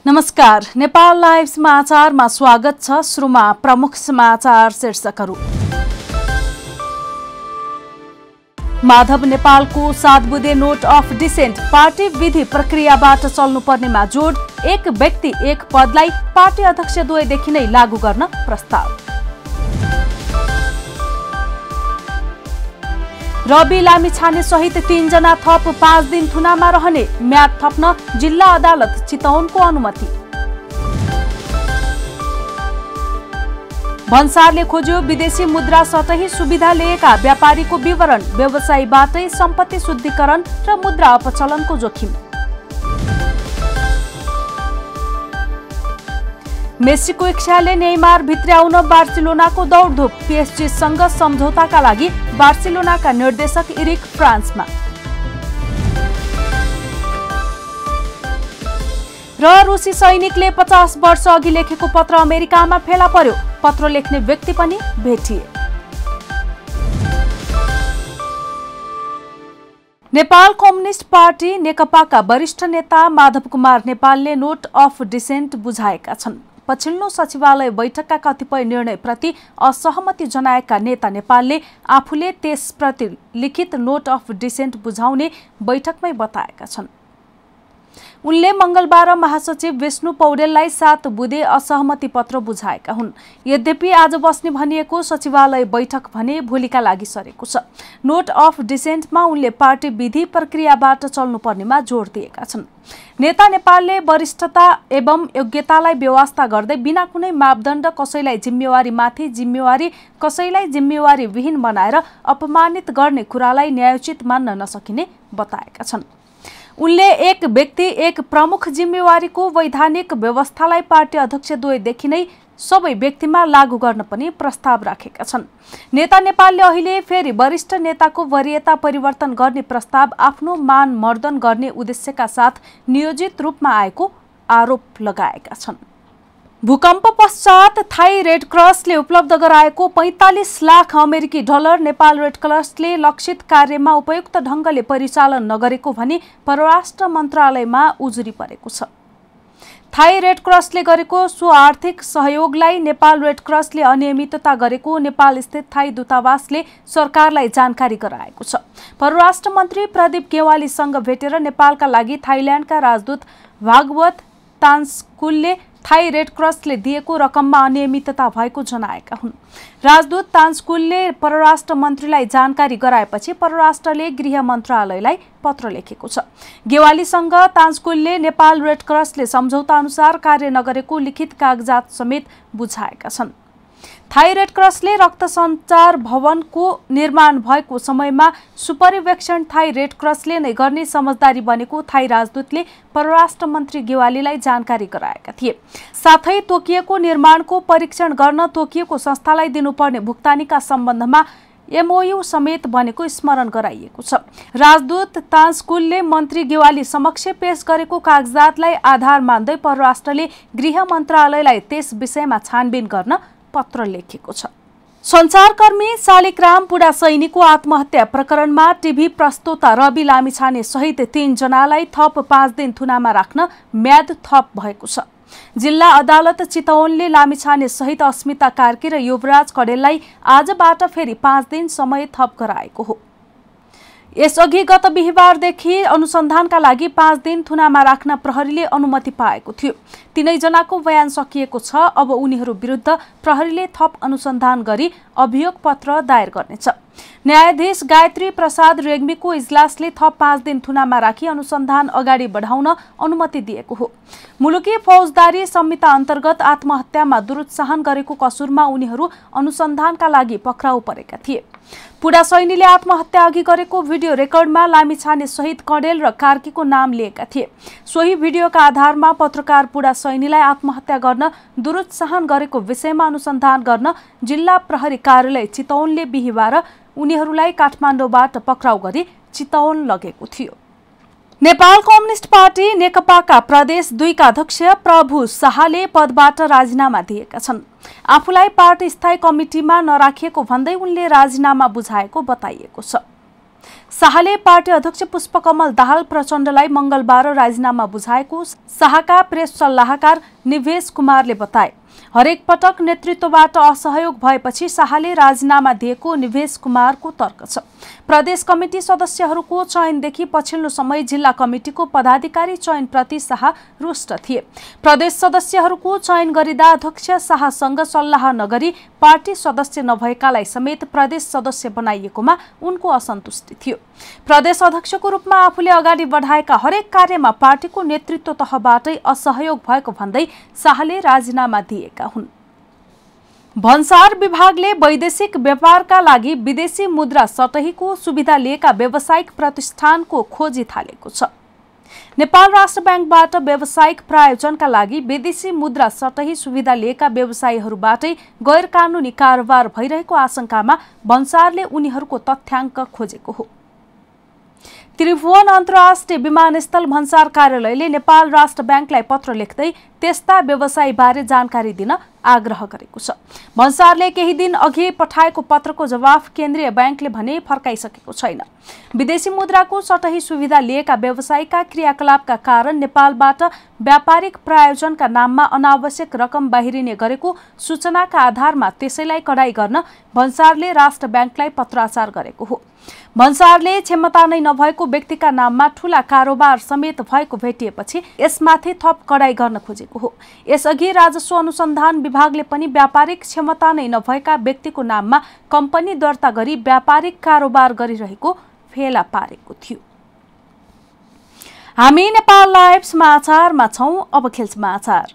नमस्कार, नेपाल लाइभ समाचारमा स्वागत छ। सुरुमा प्रमुख समाचार शीर्षकहरू। माधव नेपालको 7 बुँदे नोट अफ डिसेन्ट पार्टी विधि प्रक्रियाबाट चल्नुपर्नेमा जोड। एक व्यक्ति एक पदलाई पार्टी अध्यक्ष द्वयदेखि नै लागू गर्न प्रस्ताव। रवि लामिछाने सहित 3 जना थप 5 दिन थुनामा रहने म्याद थप्न जिल्ला अदालत चितवनको अनुमति। भन्सारले खोज्यो विदेशी मुद्रा सतही सुविधा लिएका व्यापारीको विवरण। व्यवसायीबाटै सम्पत्ति शुद्धिकरण र मुद्रा अपचलनको जोखिम। मेसीको इच्छाले नेइमार भित्र्याउन बार्सिलोनाको दौडधुप। पीएसजीसँग सम्झौताका लागि बार्सिलोनाका निर्देशक इरिक फ्रान्समा। र रुसी सैनिकले 50 वर्ष अघि लेखेको पत्र अमेरिकामा फेला पर्यो। पत्र लेख्ने व्यक्ति पनि भेटिए। नेपाल कम्युनिस्ट पार्टी नेकपाका वरिष्ठ नेता माधव कुमार नेपालले नोट अफ डिसेन्ट बुझाएका छन्। पछिल्लो सचिवालय बैठकका कतिपय निर्णयप्रति असहमति जनाएका नेता नेपालले आफूले त्यसप्रति लिखित नोट अफ डिसेन्ट बुझाउने बैठकमै बताएका छन्। उनले मंगलबार महासचिव विष्णु पौडेललाई 7 बुँदे असहमति पत्र बुझाएका हुन्। यद्यपि आज बस्ने भनिएको सचिवालय बैठक भने भोलिका लागि सरेको छ। नोट अफ डिसेन्टमा उनले पार्टी विधि प्रक्रियाबाट चल्नुपर्नेमा जोड दिएका छन्। नेता नेपालले वरिष्ठता एवं योग्यतालाई व्यवस्था गर्दै बिना कुनै मापदण्ड कसैलाई जिम्मेवारीमाथि जिम्मेवारी कसैलाई जिम्मेवारी विहीन बनाएर अपमानित गर्ने कुरालाई न्यायोचित मान्न नसकिने बताएका छन्। उनले एक व्यक्ति एक प्रमुख जिम्मेवारीको वैधानिक व्यवस्थालाई पार्टी अध्यक्ष द्वयदेखि नै सबै व्यक्तिमा लागू गर्न पनि प्रस्ताव राखेका छन्। नेता नेपालले अहिले फेरि वरिष्ठ नेताको वरीयता परिवर्तन गर्ने प्रस्ताव आफ्नो मान मर्दन गर्ने उद्देश्यका साथ नियोजित रूपमा आएको आरोप लगाएका छन्। भूकम्प पश्चात थाई रेड क्रसले उपलब्ध गराएको 45 लाख अमेरिकी डलर नेपाल रेड क्रसले लक्षित कार्यमा उपयुक्त ढंगले परिचालन नगरेको भनी परराष्ट्र मन्त्रालयमा उजुरी परेको छ। थाई रेड क्रसले गरेको सो आर्थिक सहयोगलाई नेपाल रेड क्रसले अनियमितता गरेको नेपाल स्थित थाई दूतावासले सरकारलाई जानकारी गराएको छ। परराष्ट्र मन्त्री प्रदीप गेवालीसँग भेटेर नेपालका लागि थाइल्याण्डका राजदूत भागवत तान्सकुलले थाई रेड क्रसले दिएको रकममा अनियमितता भएको जनाएका हुन्। राजदूत तान्सकुलले परराष्ट्र मन्त्रीलाई जानकारी गराएपछि परराष्ट्रले गृह मन्त्रालयलाई पत्र लेखेको छ। गेवालीसँग तान्सकुलले नेपाल रेड क्रसले सम्झौता अनुसार कार्य नगरेको लिखित कागजात समेत बुझाएका छन्। थाई रेड क्रसले रक्त सञ्चार भवनको निर्माण भएको समयमा सुपरिवेक्षण थाई रेड क्रसले नै गर्ने समझदारी बनेको थाई राजदूतले परराष्ट्र मन्त्री गेवालीलाई जानकारी गराएका थिए। साथै तोकिएको निर्माणको परीक्षण गर्न तोकिएको संस्थालाई दिनुपर्ने भुक्तानीका सम्बन्धमा एमओयू समेत बनेको स्मरण गराइएको छ। राजदूत तान्सकुलले मन्त्री गेवाली समक्ष पेश गरेको कागजातलाई आधार मान्दै परराष्ट्रले गृह मन्त्रालयलाई त्यस विषयमा छानबिन गर्न पत्र लेखेको छ। सञ्चारकर्मी शालिग्राम पुडा सैनीको आत्महत्या प्रकरणमा टिभी प्रस्तोता रवि लामिछाने सहित 3 जनालाई थप 5 दिन थुनामा राख्न म्याद थप भएको छ। जिल्ला अदालत चितवनले लामिछाने सहित अस्मिता कार्की र युवराज कडेललाई आजबाट फेरि 5 दिन समय थप गराएको हो। यसअघि गत बिहीबारदेखि अनुसन्धानका लागि 5 दिन थुनामा राख्न प्रहरीले अनुमति पाएको थियो। 3 जनाको बयान सकिएको छ। अब उनीहरू विरुद्ध प्रहरीले थप अनुसन्धान गरी अभियोग पत्र दायर गर्नेछ। न्यायाधीश गायत्री प्रसाद रेग्मीको इजलासले थप 5 दिन थुनामा राखी अनुसन्धान अगाडि बढाउन अनुमति दिएको हो। मुलुकी फौजदारी संहिता अन्तर्गत आत्महत्यामा दुरुत्साहन गरेको कसुरमा उनीहरू अनुसन्धानका लागि पक्राउ परेका थिए। पुडा सैनीले आत्महत्या अघि गरेको भिडियो रेकर्डमा लामिछाने सहित कडेल र कार्कीको नाम लिएका थिए। सोही भिडियोका आधारमा पत्रकार पुडा सैनीलाई आत्महत्या गर्न दुरुत्साहन गरेको विषयमा अनुसन्धान गर्न जिल्ला प्रहरी कार्यालय चितवनले बिहीबार उनीहरूलाई काठमाडौँबाट पक्राउ गरी चितवन लगेको थियो। नेपाल कम्युनिस्ट पार्टी नेकपाका प्रदेश 2 का अध्यक्ष प्रभु शाहले पदबाट राजीनामा दिएका छन्। आफूलाई पार्टी स्थायी कमिटीमा नराखिएको भन्दै उनले राजीनामा बुझाएको बताइएको छ। शाहले पार्टी अध्यक्ष पुष्पकमल दाहाल प्रचण्डलाई मंगलबार राजीनामा बुझाएको शाहका प्रेस सल्लाहकार निवेश कुमारले बताए। हरेक पटक नेतृत्वबाट असहयोग भएपछि शाहले राजीनामा दिएको निवेश कुमारको तर्क छ। प्रदेश कमिटी सदस्यहरूको चयनदेखि पछिल्लो समय जिल्ला कमिटीको पदाधिकारी चयनप्रति शाह रुष्ट थिए। प्रदेश सदस्यहरूको चयन गरिदा अध्यक्ष शाहसँग सल्लाह नगरी पार्टी सदस्य नभएकालाई समेत प्रदेश सदस्य बनाइएकोमा उनको असन्तुष्टि थियो। प्रदेश अध्यक्षको रूपमा आफूले अगाडि बढाएका हरेक कार्यमा पार्टीको नेतृत्व तहबाटै असहयोग भएको भन्दै शाहले राजीनामा दिएका हुन्। भन्सार विभागले वैदेशिक व्यापारका लागि विदेशी मुद्रा सटहीको सुविधा लिएका व्यावसायिक प्रतिष्ठानको खोजी थालेको छ। नेपाल राष्ट्र ब्याङ्कबाट व्यावसायिक प्रायोजनका लागि विदेशी मुद्रा सटही सुविधा लिएका व्यवसायीहरूबाटै गैर कानूनी कारोबार भइरहेको आशंकामा भन्सारले उनीहरूको तथ्याङ्क खोजेको हो। त्रिभुवन अन्तर्राष्ट्रिय विमानस्थल भन्सार कार्यालयले नेपाल राष्ट्र ब्याङ्कलाई पत्र लेख्दै त्यस्ता व्यवसायीबारे जानकारी दिन आग्रह गरेको छ। भन्सारले केही दिन अघि पठाएको पत्रको जवाफ केन्द्रीय ब्याङ्कले भने फर्काइसकेको छैन। विदेशी मुद्राको सटही सुविधा लिएका व्यवसायीका क्रियाकलापका कारण नेपालबाट व्यापारिक प्रायोजनका नाममा अनावश्यक रकम बाहिरिने गरेको सूचनाका आधारमा त्यसैलाई कडाई गर्न भन्सारले राष्ट्र ब्याङ्कलाई पत्राचार गरेको हो। भन्सारले क्षमता नै नभएको व्यक्तिका नाममा ठूला कारोबार समेत भएको भेटिएपछि यसमाथि थप कडाई गर्न खोजेको हो। यसअघि राजस्व अनुसन्धान विभागले पनि व्यापारिक क्षमता नै नभएका व्यक्तिको नाममा कम्पनी दर्ता गरी व्यापारिक कारोबार गरिरहेको फेला पारेको थियो। हामी नेपाल लाइभ समाचारमा छौं। अब खेल समाचार।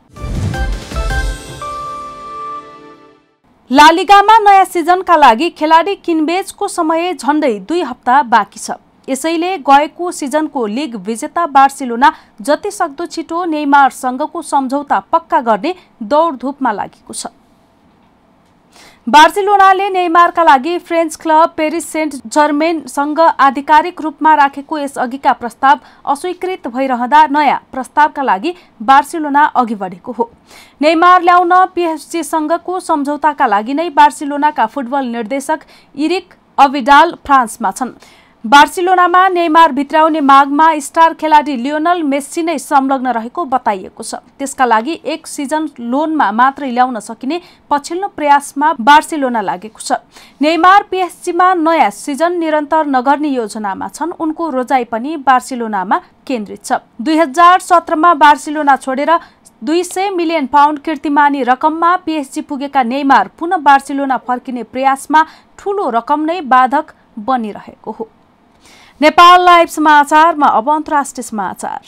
ला लिगामा नयाँ सिजनका लागि खेलाडी किनबेचको समय झण्डै 2 हप्ता बाँकी छ। यसैले गएको सिजनको लिग विजेता बार्सिलोना जति सक्दो छिटो नेइमारसँगको सम्झौता पक्का गर्ने दौडधुपमा लागेको छ। बार्सिलोनाले नेइमारका लागि फ्रेन्च क्लब पेरिस सेन्ट जर्मेनसँग आधिकारिक रूपमा राखेको यसअघिका प्रस्ताव अस्वीकृत भइरहँदा नयाँ प्रस्तावका लागि बार्सिलोना अघि बढेको हो। नेइमार ल्याउन पीएसजीसँगको सम्झौताका लागि नै बार्सिलोनाका फुटबल निर्देशक इरिक अभिडाल फ्रान्समा छन्। बार्सिलोनामा नेइमार भित्राउने मागमा स्टार खेलाडी लियोनल मेस्सी नै संलग्न रहेको बताइएको छ। त्यसका लागि 1 सिजन लोनमा मात्रै ल्याउन सकिने पछिल्लो प्रयासमा बार्सिलोना लागेको छ। नेइमार पीएसजीमा नयाँ सिजन निरन्तर नगर्ने योजनामा छन्। उनको रोजाइ पनि बार्सिलोनामा केन्द्रित छ। 2017मा बार्सिलोना छोडेर 200 मिलियन पाउन्ड कीर्तिमानी रकममा पीएसजी पुगेका नेइमार पुनः बार्सिलोना फर्किने प्रयासमा ठूलो रकम नै बाधक बनिरहेको हो। नेपाल लाइभ समाचारमा अब अन्तर्राष्ट्रिय समाचार।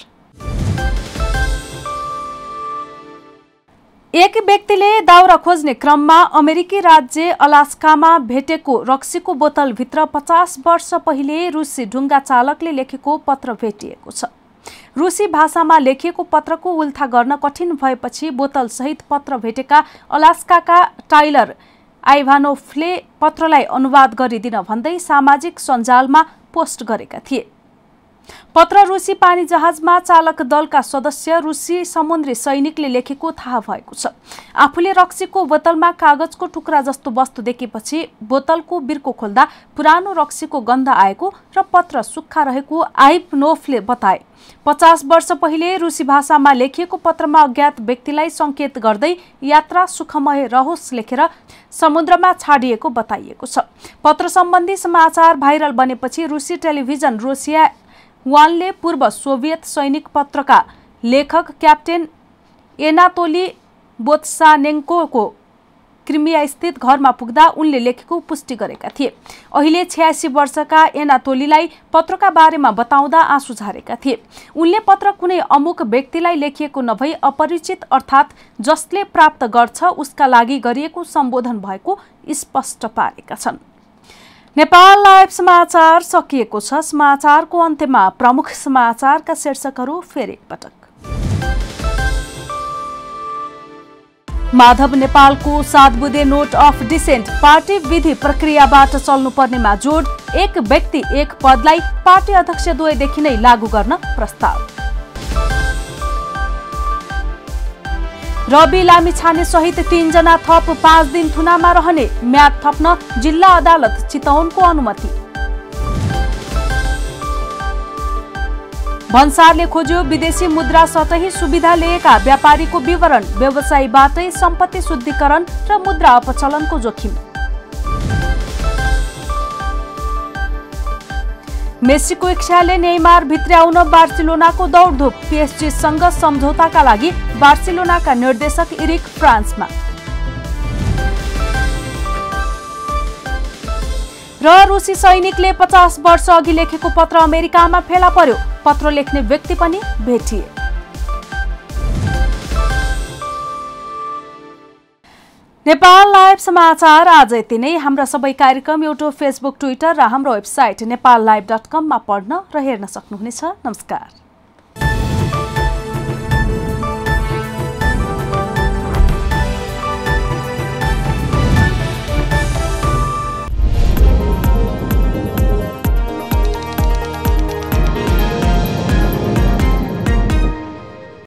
एक व्यक्तिले दाउरा खोज्ने क्रममा अमेरिकी राज्य अलास्कामा भेटेको रक्सीको बोतलभित्र 50 वर्ष पहिले रुसी ढुङ्गा चालकले लेखेको पत्र भेटिएको छ। रुसी भाषामा लेखिएको पत्रको उल्था गर्न कठिन भएपछि बोतलसहित पत्र भेटेका अलास्काका टाइलर आइभानोफले पत्रलाई अनुवाद गरिदिन भन्दै सामाजिक सञ्जालमा पोस्ट गरेका थिए। पत्र रुसी पानी जहाजमा चालक दलका सदस्य रुसी समुद्री सैनिकले लेखेको थाहा भएको छ। आफूले रक्सीको बोतलमा कागजको टुक्रा जस्तो वस्तु देखेपछि बोतलको बिर्को खोल्दा पुरानो रक्सीको गन्ध आएको र पत्र सुक्खा रहेको आइभानोफले बताए। 50 वर्ष पहिले रुसी भाषामा लेखिएको पत्रमा अज्ञात व्यक्तिलाई संकेत गर्दै यात्रा सुखमय रहोस् लेखेर समुद्रमा छाडिएको बताइएको छ। पत्र सम्बन्धी समाचार भाइरल बनेपछि रुसी टेलिभिजन रोसिया 1ले पूर्व सोभियत सैनिक पत्रका लेखक क्याप्टेन एनातोली बोत्सानेन्कोको क्रिमिया स्थित घरमा पुग्दा उनले लेखेको पुष्टि गरेका थिए। अहिले 86 वर्षका एनातोलीलाई पत्रका बारेमा बताउँदा आँसु झारेका थिए। उनले पत्र कुनै अमुक व्यक्तिलाई लेखिएको नभई अपरिचित अर्थात् जसले प्राप्त गर्छ उसका लागि गरिएको सम्बोधन भएको स्पष्ट पारेका छन्। नेपाल लाइभ समाचार सकिएको छ। समाचारको अन्त्यमा प्रमुख समाचारका शीर्षकहरू फेरि एकपटक। माधव नेपालको 7 बुँदे नोट अफ डिसेन्ट पार्टी विधि प्रक्रियाबाट चल्नुपर्नेमा जोड। एक व्यक्ति एक पदलाई पार्टी अध्यक्ष द्वयदेखि नै लागू गर्न प्रस्ताव। रवि लामिछाने सहित 3 जना थप 5 दिन थुनामा रहने म्याद थप्न जिल्ला अदालत चितवनको अनुमति। भन्सारले खोज्यो विदेशी मुद्रा सतही सुविधा लिएका व्यापारीको विवरण, व्यवसायीबाटै सम्पत्ति शुद्धिकरण र मुद्रा अपचलनको जोखिम। मेसीको इच्छाले नेइमार भित्र्याउन बार्सिलोनाको दौडधुप, पीएसजीसँग सम्झौताका लागि बार्सिलोनाका निर्देशक इरिक फ्रान्समा। र रुसी सैनिकले 50 वर्ष अघि लेखेको पत्र अमेरिकामा फेला पर्यो, पत्र लेख्ने व्यक्ति पनि भेटिए। नेपाल लाइभ समाचार आज यति नै। हाम्रा सबै कार्यक्रम युट्युब, फेसबुक, ट्विटर र हाम्रो वेबसाइट नेपाललाइभ.com मा पढ्न र हेर्न सक्नुहुनेछ। नमस्कार।